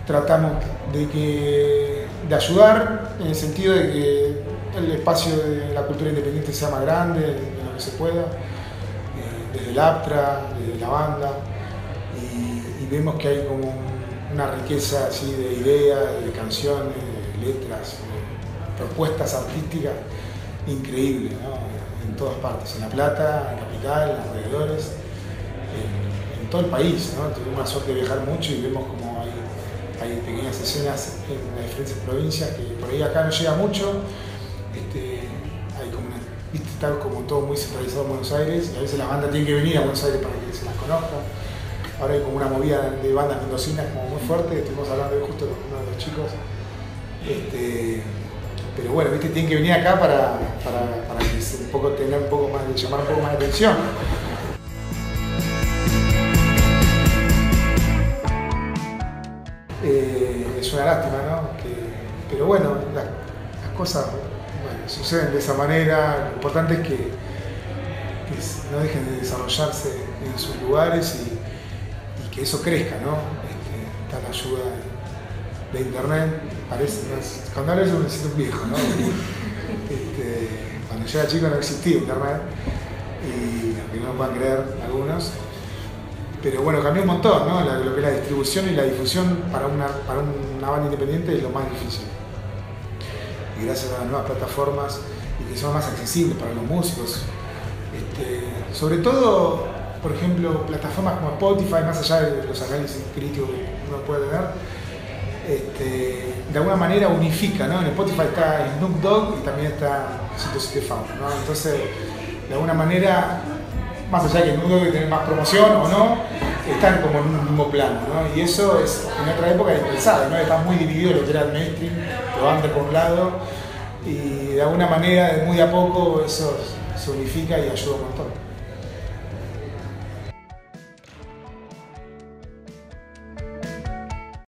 tratamos de ayudar en el sentido de que el espacio de la cultura independiente sea más grande, en lo que se pueda, desde el APTRA, desde la banda, y vemos que hay como una riqueza así de ideas, de canciones, de letras, de propuestas artísticas increíbles, ¿no? En todas partes, en La Plata, en Capital, en los alrededores, en todo el país, ¿no? Tuvimos la suerte de viajar mucho y vemos como hay pequeñas escenas en las diferentes provincias que por ahí acá no llega mucho. Hay como está como todo muy centralizado en Buenos Aires y a veces las bandas tienen que venir a Buenos Aires para que se las conozcan. Ahora hay como una movida de bandas mendocinas como muy fuerte, estuvimos hablando hoy justo con uno de los chicos. Pero bueno, ¿viste? Tienen que venir acá para que tener un poco más, llamar un poco más de atención. Es una lástima, ¿no? Pero bueno, las cosas suceden de esa manera. Lo importante es que no dejen de desarrollarse en sus lugares y que eso crezca, ¿no? Está la ayuda de internet, cuando hablo de eso me siento un viejo, ¿no? Cuando yo era chico no existía internet, y aunque no lo puedan creer algunos, pero bueno, cambió un montón, ¿no? Lo que es la distribución y la difusión para una banda independiente es lo más difícil. Y gracias a las nuevas plataformas y que son más accesibles para los músicos, sobre todo, por ejemplo, plataformas como Spotify, más allá de los análisis críticos que uno puede tener, de alguna manera unifica, ¿no? En Spotify está Snoop Dogg y también está 107 Fauno, ¿no? Entonces, de alguna manera, más allá de que Snoop Dogg tiene más promoción o no, están como en un mismo plano, ¿no? Y eso es, en otra época era impensable, ¿no? Está muy dividido lo que era el mainstream, lo under por un lado, y de alguna manera, muy a poco, eso se unifica y ayuda un montón.